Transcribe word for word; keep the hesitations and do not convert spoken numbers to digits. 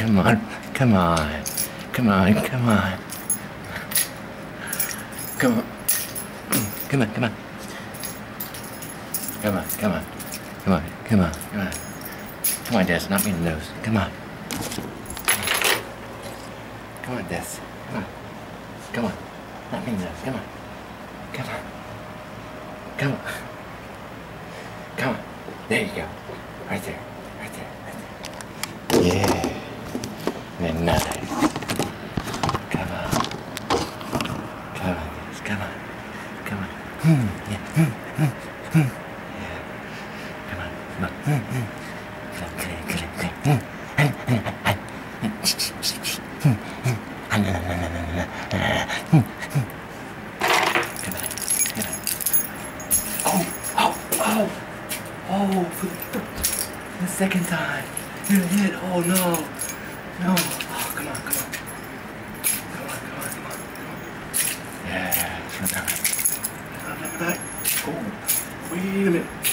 come on, come on, come on, come on. Come on. Come on, come on. Come on, come on. Come on, come on, come on. Come on, Des, knock me in the nose. Come on. Come on, Des. Come on. Come on. Knock me in the nose. Come on. Come on. Come on. Come on. There you go. Right there. Right there. Right there. Yeah. And another. Come on. Come on, Des. Come on. Come on. Hmm. Yeah. Hmm. Hmm. Hmm. Yeah. Come on. Come on. Hmm. Hmm. Good, good, good. Hmm. Hmm. Hmm. Hmm. Hmm. Come on. Come on. Oh, oh, oh. Oh, for the, the second time. You hit. Oh, no. No. Oh, come on, come on. Come on, come on, come on. Yeah, front time. Oh, wait a minute.